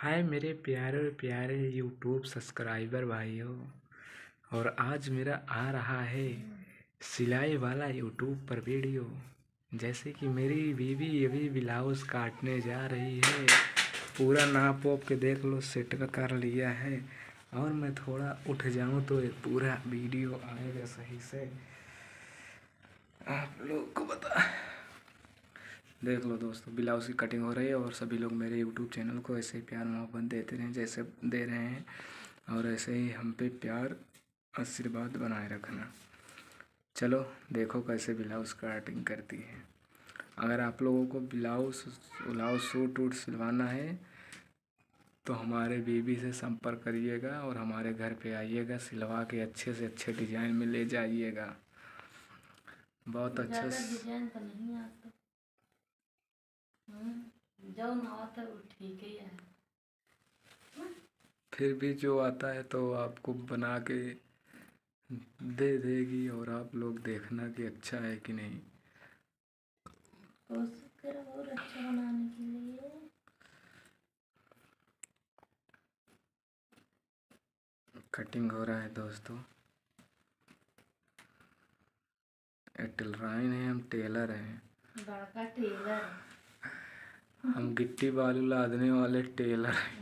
हाय मेरे प्यारे प्यारे यूट्यूब सब्सक्राइबर भाइयों। और आज मेरा आ रहा है सिलाई वाला यूट्यूब पर वीडियो। जैसे कि मेरी बीवी अभी ब्लाउज काटने जा रही है। पूरा नाप वाप के देख लो, सेट कर लिया है। और मैं थोड़ा उठ जाऊं तो एक पूरा वीडियो आएगा सही से, आप लोग को बता। देख लो दोस्तों, ब्लाउज की कटिंग हो रही है। और सभी लोग मेरे यूट्यूब चैनल को ऐसे ही प्यार मोहब्बत देते रहें जैसे दे रहे हैं, और ऐसे ही हम पे प्यार आशीर्वाद बनाए रखना। चलो देखो कैसे ब्लाउज कटिंग करती है। अगर आप लोगों को ब्लाउज सूट वूट सिलवाना है तो हमारे बीबी से संपर्क करिएगा और हमारे घर पे आइएगा, सिलवा के अच्छे से अच्छे डिजाइन में ले जाइएगा। बहुत अच्छा डिजाइन तो नहीं आता। जो ना आता वो ठीक ही है। फिर भी जो आता है तो आपको बना के दे देगी, और आप लोग देखना कि अच्छा है कि नहीं। कोशिश करो और अच्छा बनाने के लिए। कटिंग हो रहा है दोस्तों। टेलराइन है, हम टेलर हैं। बड़का टेलर। हम गिट्टी बालू लादने वाले टेलर हैं।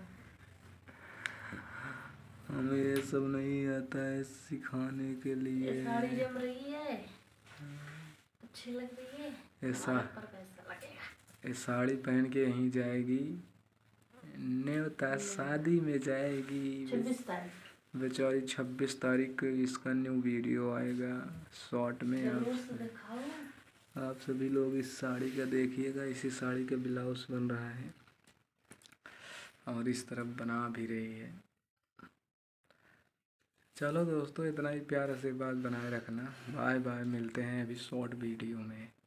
हमें ये सब नहीं आता है सिखाने के लिए। ये साड़ी जम रही है, अच्छी लग रही है। ऐसा पर कैसा लगेगा? ये साड़ी पहन के यहीं जाएगी, न्योता शादी में जाएगी। 26 तारीख बेचारी 26 तारीख को इसका न्यू वीडियो आएगा शॉर्ट में। आप सभी लोग इस साड़ी का देखिएगा। इसी साड़ी का ब्लाउज बन रहा है और इस तरफ बना भी रही है। चलो दोस्तों, इतना ही प्यार आशीर्वाद बनाए रखना। बाय बाय, मिलते हैं अभी शॉर्ट वीडियो में।